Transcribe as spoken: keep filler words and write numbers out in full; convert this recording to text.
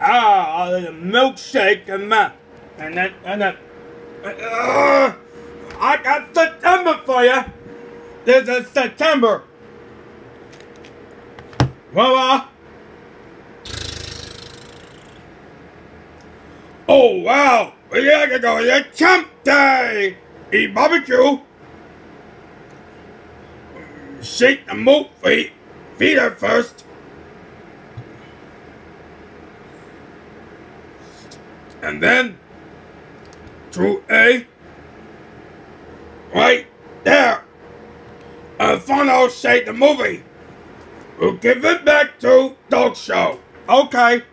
Ah, a milkshake and that, and then, and then, uh, I got September for you. This is September. Voila. Oh wow, we gotta go to Camp Day. Eat barbecue. Shake the moat feet. Feet her first. And then to A right there. And final shake the movie. We'll give it back to Dog Show. Okay.